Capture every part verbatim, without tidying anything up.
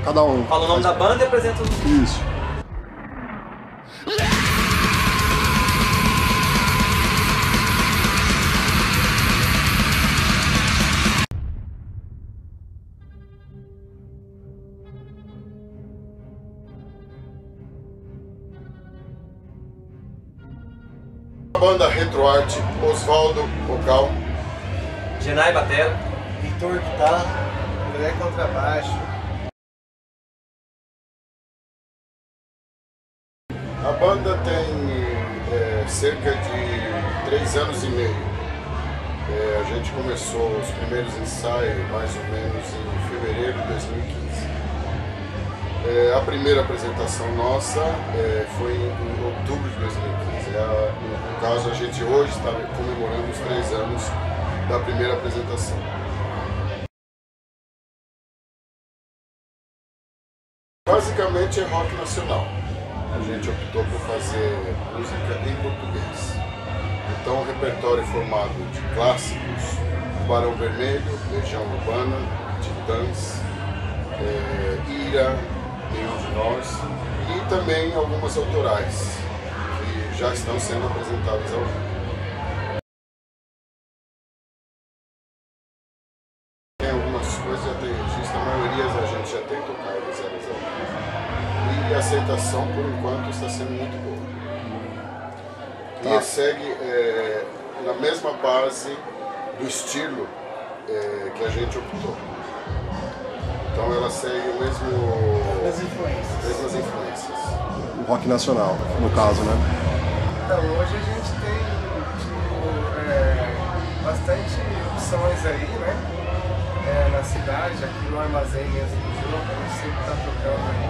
Cada um. Fala o nome da banda e apresenta os... Isso. A banda Retroarte, Osvaldo, vocal. Genai, batera. Heitor, guitarra. André, contrabaixo. A banda tem é, cerca de três anos e meio. É, a gente começou os primeiros ensaios mais ou menos em fevereiro de dois mil e quinze. É, a primeira apresentação nossa é, foi em outubro de dois mil e quinze. É, no, no caso, a gente hoje está comemorando os três anos da primeira apresentação. Basicamente é rock nacional. A gente optou por fazer música em português. Então o repertório é formado de clássicos, Barão Vermelho, Legião Urbana, Titãs, é, Ira, Nenhum de Nós, e também algumas autorais que já estão sendo apresentadas ao vivo. Tem algumas coisas, já tem registro, a maioria a gente já tem tocado elas ao vivo. E a aceitação, por enquanto, está sendo muito boa. Tá. E segue é, na mesma base do estilo é, que a gente optou. Então ela segue o mesmo... As influências. mesmas influências. O rock nacional, no caso, né? Então, hoje a gente tem tipo, é, bastante opções aí, né? É, na cidade, aqui no armazém mesmo do jogo, a gente sempre está tocando aí.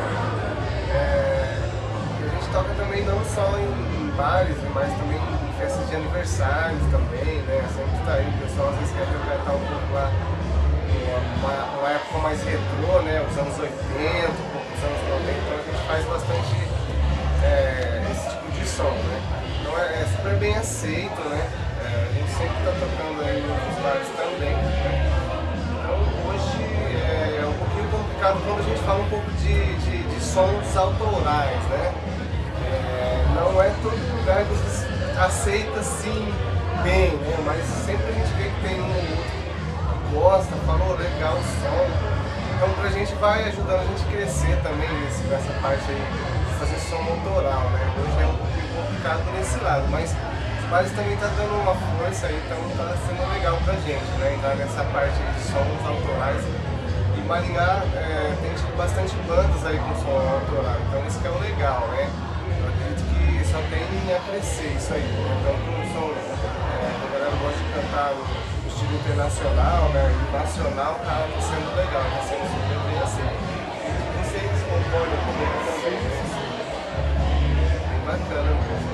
É, e a gente toca também não só em, em bares, mas também em festas de aniversários também, né? Sempre está aí, o pessoal às vezes quer interpretar um pouco lá uma, uma época mais retrô, né? Os anos oitenta, um pouco dos anos noventa, então a gente faz bastante é, esse tipo de som, né? Então é, é super bem aceito, né? É, a gente sempre está tocando aí nos bares também, né? Então hoje é, é um pouquinho complicado quando a gente fala um pouco de, de, de sons autorais, né? É, não é todo lugar que aceita assim bem, né? Mas sempre a gente vê que tem um outro que gosta, falou legal o som. Então pra gente vai ajudando a gente a crescer também nesse, nessa parte aí de fazer som autoral, né? Hoje é um pouquinho complicado nesse lado, mas os bares também tá dando uma força aí, então tá sendo legal pra gente, né? Entrar nessa parte de sons autorais. E Maringá é, tem tipo, bastante bandas aí com som autoral, então isso que é o legal, né? Eu acredito que só tem a crescer isso aí, né? Então como som, é, a galera gosta de cantar no estilo internacional, né? E nacional tá sendo legal, tá sendo super bem assim. Vocês concordam comigo também, né? Bem bacana mesmo.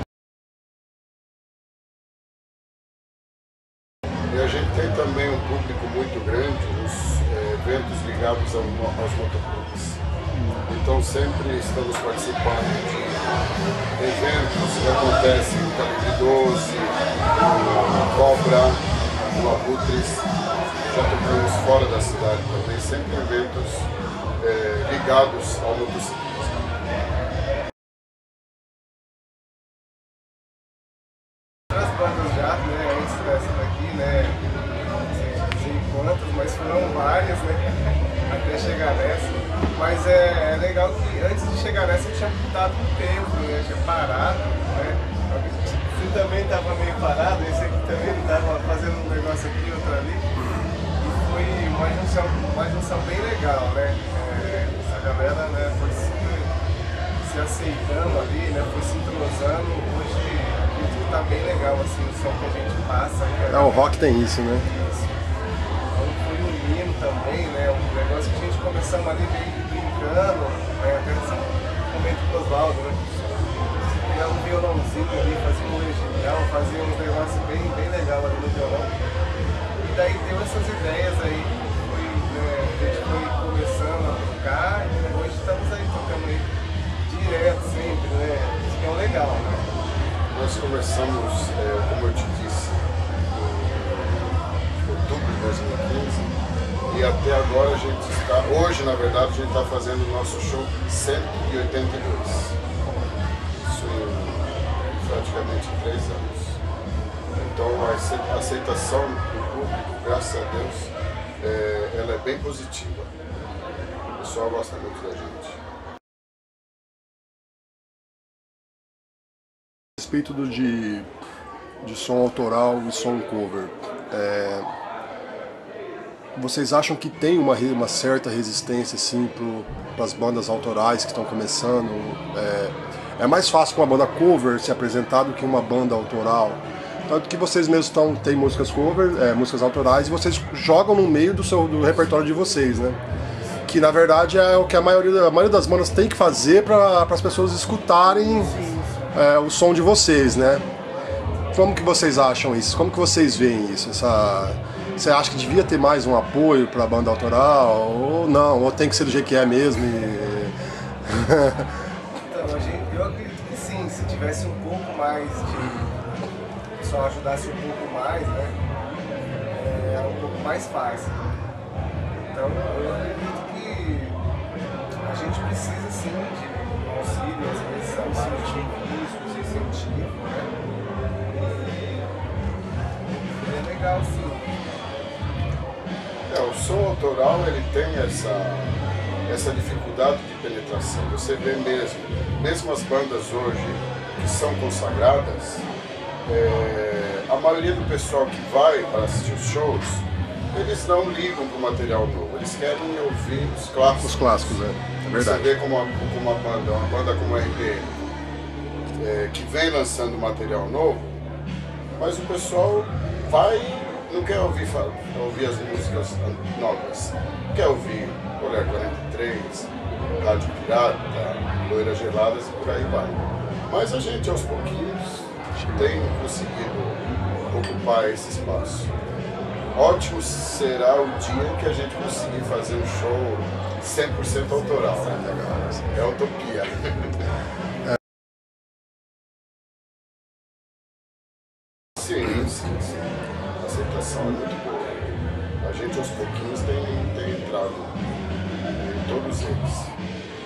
E a gente tem também um público muito grande nos é, eventos ligados ao, aos motoclubes. Então sempre estamos participando de eventos que acontecem no Calibre doze, no Cobra, no Abutres. Já tocamos fora da cidade também, sempre eventos é, ligados ao motociclismo. Outras bandas já, né, antes dessa daqui, né, não sei quantas, mas foram várias, né, até chegar nessa. Mas é, é legal que antes de chegar nessa eu tinha dado um tempo, né, tinha parado, né. Você também estava meio parado, esse aqui também estava fazendo um negócio aqui, outro ali. E foi uma junção, uma junção bem legal, né. É, essa galera, né, foi super se aceitando ali, né, foi se entrosando. Hoje tá bem legal assim o som que a gente passa. É, o rock tem isso, né? Isso. Então foi um hino também, né? Um negócio que a gente começamos ali meio brincando, né? Até esse momento com o Osvaldo, né? Pegar um violãozinho ali, fazia um legião, fazia um negócio bem, bem legal ali no violão. E daí deu essas ideias aí, foi, né? A gente foi começando a tocar e hoje estamos aí tocando aí direto sempre, né? Isso que é o legal, né? Nós começamos, é, como eu te disse, em outubro de dois mil e quinze e até agora a gente está, hoje na verdade, a gente está fazendo o nosso show cento e oitenta e dois. Isso em praticamente três anos. Então a aceitação do público, graças a Deus, é, ela é bem positiva. O pessoal gosta muito da gente. A respeito do, de, de som autoral e som cover, é, vocês acham que tem uma, uma certa resistência assim, para as bandas autorais que estão começando? É, é mais fácil com uma banda cover se apresentar do que uma banda autoral? Tanto que vocês mesmos estão, têm músicas cover, é, músicas autorais, e vocês jogam no meio do, seu, do repertório de vocês, né? Que na verdade é o que a maioria, a maioria das bandas tem que fazer para as pessoas escutarem é, o som de vocês, né? Como que vocês acham isso? Como que vocês veem isso? Essa, você acha que devia ter mais um apoio para a banda autoral? Ou não? Ou tem que ser do jeito que é mesmo? E... Então, a gente, eu acredito que sim, se tivesse um pouco mais de... só ajudasse um pouco mais, né? É um pouco mais fácil. Então, eu acredito que a gente precisa sim de um auxílio, às vezes, incentivo, de incentivo, né? E é legal sim. É, o som autoral ele tem essa, essa dificuldade de penetração. Você vê mesmo, mesmo as bandas hoje que são consagradas, é, a maioria do pessoal que vai para assistir os shows, eles não ligam para o material novo, eles querem ouvir os clássicos. Os clássicos, é, é verdade. Você vê como uma, como uma banda, uma banda como a R P M, é, que vem lançando material novo, mas o pessoal vai, não quer ouvir, ouvir as músicas novas, quer ouvir Olhar quarenta e três, Rádio Pirata, Loiras Geladas e por aí vai. Mas a gente aos pouquinhos tem conseguido ocupar esse espaço. Ótimo será o dia que a gente conseguir fazer um show cem por cento autoral. É utopia. Sim, sim, sim. A aceitação é muito boa. A gente aos pouquinhos tem, tem entrado em todos eles.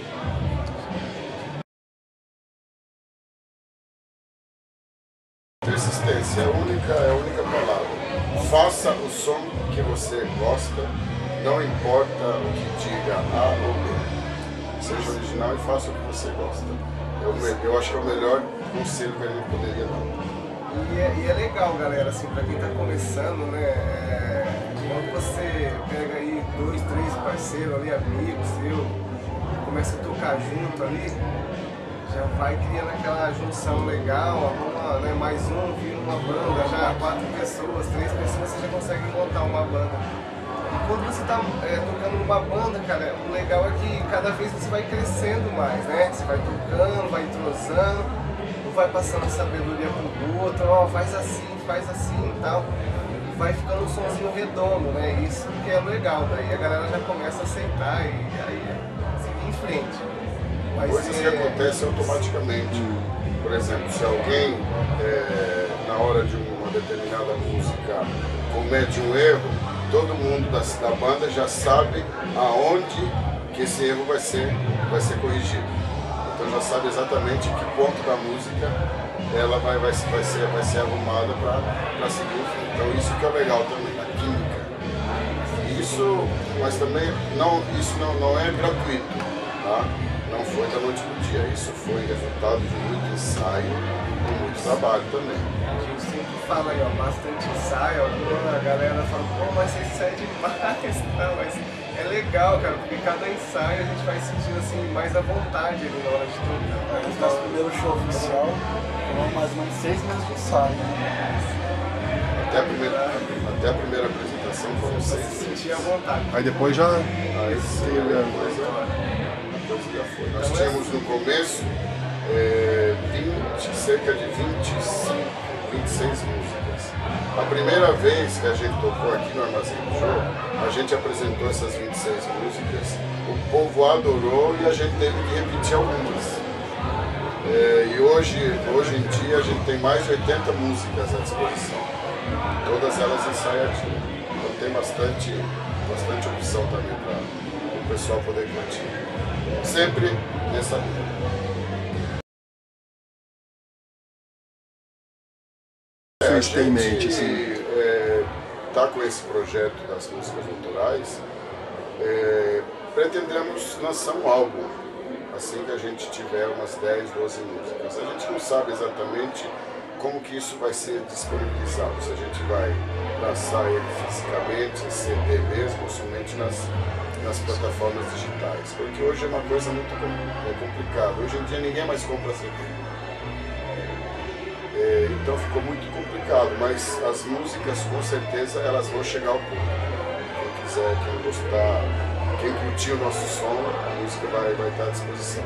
Persistência é a única, é a única palavra. Faça o som que você gosta, não importa o que diga A ou B. Seja original e faça o que você gosta. Eu, eu acho que é o melhor conselho que a gente poderia dar. E é, e é legal, galera, assim, pra quem tá começando, né? É, quando você pega aí dois, três parceiros ali, amigos seu, começa a tocar junto ali, já vai criando aquela junção legal, arruma, né, mais um, vira uma banda, já quatro pessoas, três pessoas, você já consegue montar uma banda. E quando você está é, tocando uma banda, cara, o legal é que cada vez você vai crescendo mais, né? Você vai tocando, vai entrosando, um vai passando a sabedoria pro outro, ó, faz assim, faz assim e tal. E vai ficando um sonzinho redondo, né? Isso que é legal, daí a galera já começa a aceitar e aí seguir em frente. Mas coisas é... que acontecem automaticamente. Por exemplo, se alguém, é, na hora de uma determinada música, comete um erro, todo mundo da, da banda já sabe aonde que esse erro vai ser, vai ser corrigido. Então já sabe exatamente que ponto da música ela vai, vai, vai, ser, vai ser arrumada para seguir o fim. Então isso que é legal também, a química. Isso, mas também não, isso não, não é gratuito, tá? Não foi da noite pro dia, isso foi resultado de muito ensaio e muito trabalho também. A gente sempre fala aí, ó, bastante ensaio, a galera fala, pô, mas você ensaia demais, não, mas é legal, cara, porque cada ensaio a gente vai sentindo assim, mais à vontade ali na hora de tocar. Esse nosso primeiro show oficial, foram mais ou menos seis meses de ensaio. Até a primeira, até a primeira apresentação foram seis meses. Sentir à vontade. Aí depois já... Aí sim, a coisa... Já foi. Nós tínhamos no começo é, vinte, cerca de vinte e cinco, vinte e seis músicas. A primeira vez que a gente tocou aqui no Armazém do Show, a gente apresentou essas vinte e seis músicas, o povo adorou e a gente teve que repetir algumas. É, e hoje, hoje em dia a gente tem mais de oitenta músicas à disposição, todas elas ensaiadinhas. Então tem bastante, bastante opção também para o o pessoal poder curtir. Sempre nessa linha. Vocês têm em mente, assim? É, tá com esse projeto das músicas autorais, é, pretendemos lançar um álbum assim que a gente tiver umas dez, doze músicas. A gente não sabe exatamente como que isso vai ser disponibilizado, se a gente vai lançar ele fisicamente, em C D mesmo, ou somente nas, nas plataformas digitais, porque hoje é uma coisa muito complicada. Hoje em dia ninguém mais compra C D. É, então ficou muito complicado, mas as músicas com certeza elas vão chegar ao público. Quem quiser, quem gostar, quem curtir o nosso som, a música vai, vai estar à disposição.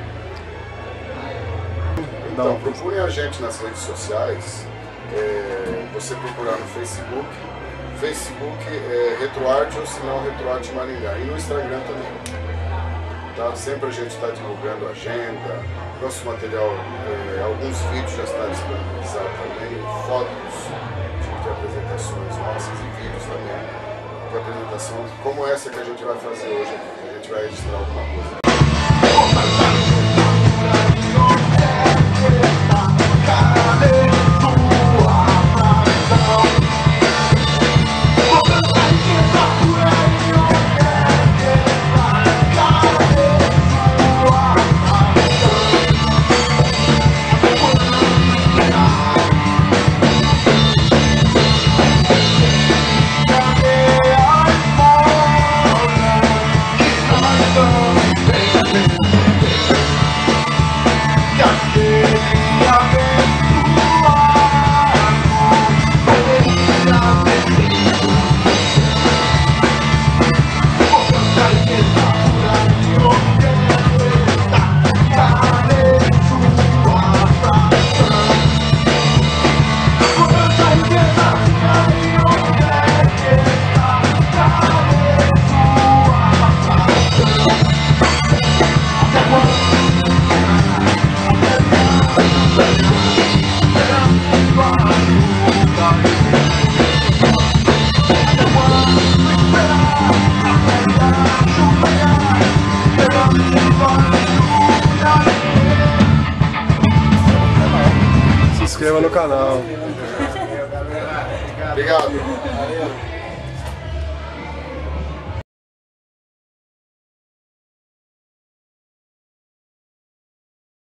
Então procurem a gente nas redes sociais, é, você procurar no Facebook, Facebook é RetroArte ou se não RetroArte Maringá, e no Instagram também. Tá? Sempre a gente está divulgando a agenda, nosso material, é, alguns vídeos já estão disponibilizados também, fotos de, de apresentações nossas e vídeos também de apresentação, como essa que a gente vai fazer hoje aqui, a gente vai registrar alguma coisa. Se inscreva no canal. Valeu, galera. Obrigado. Valeu.